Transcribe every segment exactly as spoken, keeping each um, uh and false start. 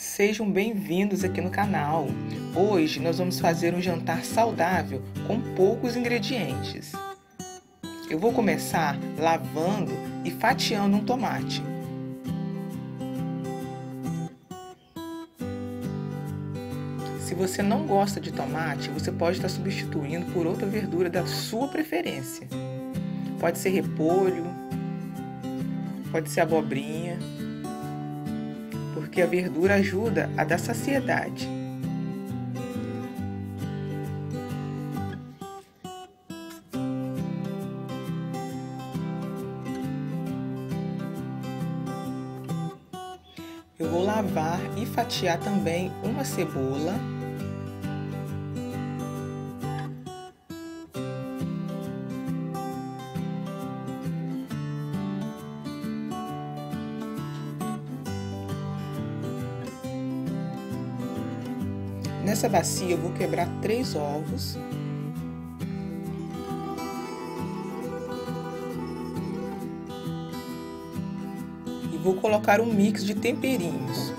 Sejam bem-vindos aqui no canal. Hoje nós vamos fazer um jantar saudável com poucos ingredientes. Eu vou começar lavando e fatiando um tomate. Se você não gosta de tomate, você pode estar substituindo por outra verdura da sua preferência. Pode ser repolho, pode ser abobrinha, porque a verdura ajuda a dar saciedade. Eu vou lavar e fatiar também uma cebola. Nessa bacia eu vou quebrar três ovos. E vou colocar um mix de temperinhos.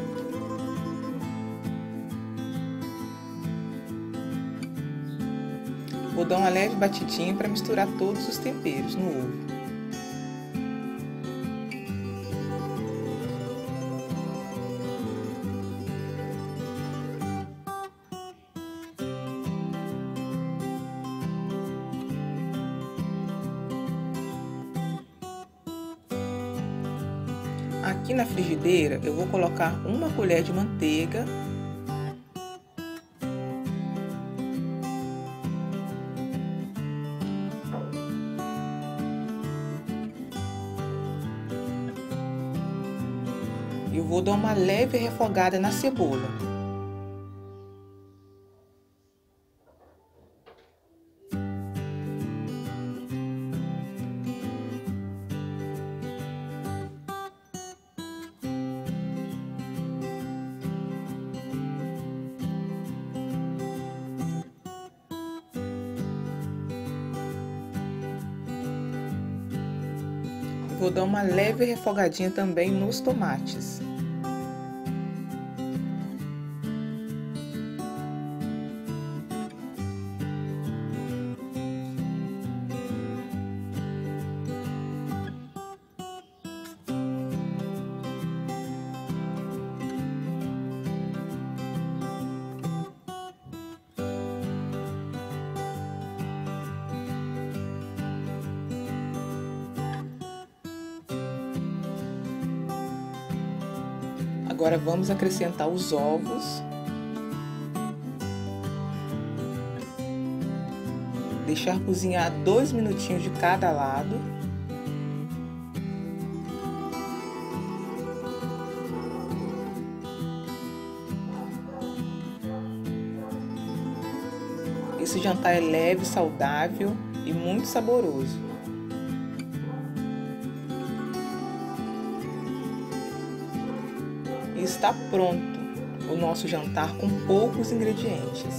Vou dar uma leve batidinha para misturar todos os temperos no ovo. Aqui na frigideira eu vou colocar uma colher de manteiga. Eu vou dar uma leve refogada na cebola. Vou dar uma leve refogadinha também nos tomates. Agora vamos acrescentar os ovos. Deixar cozinhar dois minutinhos de cada lado. Esse jantar é leve, saudável e muito saboroso. E está pronto o nosso jantar com poucos ingredientes.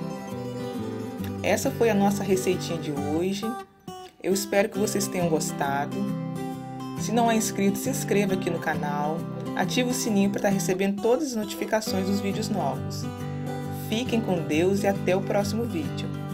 Essa foi a nossa receitinha de hoje. Eu espero que vocês tenham gostado. Se não é inscrito, se inscreva aqui no canal. Ative o sininho para estar recebendo todas as notificações dos vídeos novos. Fiquem com Deus e até o próximo vídeo.